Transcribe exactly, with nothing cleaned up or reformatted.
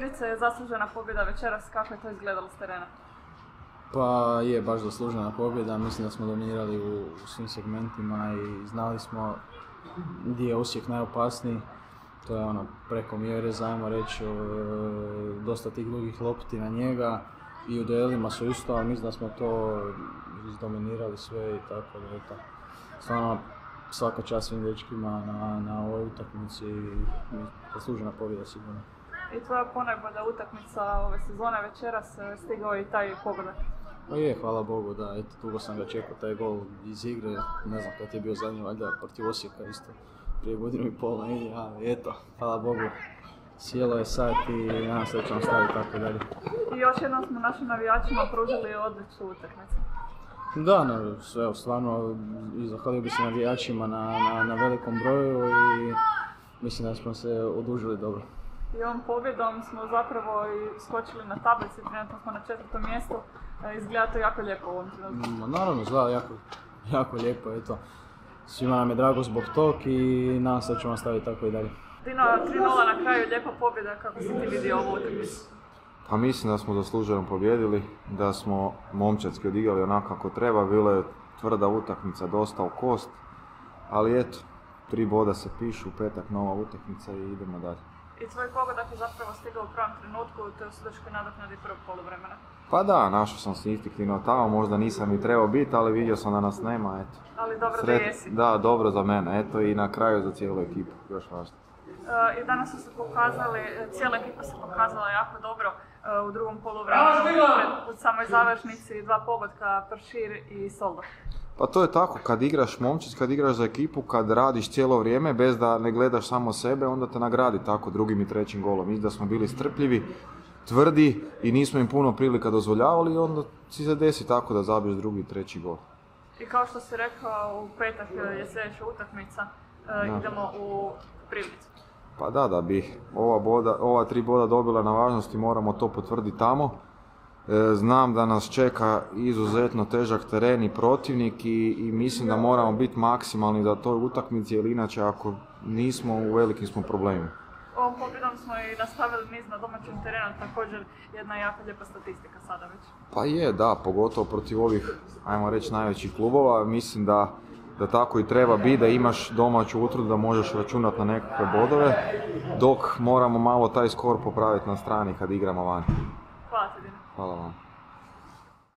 Primice je zaslužena pobjeda večeras, kako je to izgledalo s terena? Pa je baš zaslužena pobjeda, mislim da smo dominirali u, u svim segmentima i znali smo gdje je Osijek najopasniji. To je ono preko mjere, zajmo reći, dosta tih drugih lopti na njega i u duelima su isto, ali mislim da smo to izdominirali sve i tako da je to. Stvarno svaka čast svim dečkima na, na ovoj utakmici i zaslužena pobjeda sigurno. I tvoja ponajbolja utakmica ove sezone večeras, stigao je i taj pogodak. Pa je, hvala Bogu, da, eto, dugo sam ga čekao, taj gol iz igre, ne znam kad je bio zadnji, valjda protiv Osijeka isto, prije godinu i pol negdje, ali eto, hvala Bogu, sjelo je sad i nadam se da ćemo staviti tako dalje. I još jednom smo našim navijačima pružili odličnu utakmicu. Da, no, sve, stvarno, zahvalio bi se navijačima na, na, na velikom broju i mislim da smo se odužili dobro. I ovom pobjedom smo zapravo i skočili na tablici, trenutno smo na četvrtom mjestu, izgleda to jako lijepo u ovom trenutku. No, naravno, izgleda jako, jako lijepo, eto. Svima nam je drago zbog tog i nadam se da ćemo staviti tako i dalje. Dino, tri nula na kraju, lijepa pobjeda, kako si ti vidio ovu utakmicu? Pa mislim da smo zasluženo pobjedili, da smo momčadski odigrali onako kako treba, bila je tvrda utakmica, dosta u kost, ali eto, tri boda se pišu, petak nova utakmica i idemo dalje. I tvoj pogodak je zapravo stigao u pravom trenutku, to je u sudačkoj nadoknadi prvog poluvremena. Pa da, našao sam se instinktivno tamo, možda nisam i trebao biti, ali vidio sam da nas nema, eto. Ali dobro Sret... da jesi. Da, dobro za mene, eto i na kraju za cijelu ekipu, još važno. Uh, I danas su se pokazali, cijela ekipa se pokazala jako dobro uh, u drugom poluvremenu, u samoj završnici, dva pogotka, Pršir i Soldo. Pa to je tako, kad igraš momčić, kad igraš za ekipu, kad radiš cijelo vrijeme bez da ne gledaš samo sebe, onda te nagradi tako drugim i trećim golom. Mislim da smo bili strpljivi, tvrdi i nismo im puno prilika dozvoljavali i onda si se desi tako da zabiješ drugi i treći gol. I kao što si rekao, u petak je sljedeća utakmica, uh, idemo u Privnicu. Pa da, da bi ova, boda, ova tri boda dobila na važnosti, moramo to potvrditi tamo. Znam da nas čeka izuzetno težak teren i protivnik i, i mislim da moramo biti maksimalni za toj utakmici, jer inače ako nismo, u velikim smo problemima. Ovom pobjedom smo i nastavili niz na domaćem terenu, također jedna jako lijepa statistika sada već. Pa je, da, pogotovo protiv ovih, ajmo reći, najvećih klubova. Mislim da, da tako i treba biti, da imaš domaću utvrdu, da možeš računati na nekakve bodove, dok moramo malo taj skor popraviti na strani kad igramo vani. Hvala ti, Dino. Hvala vam.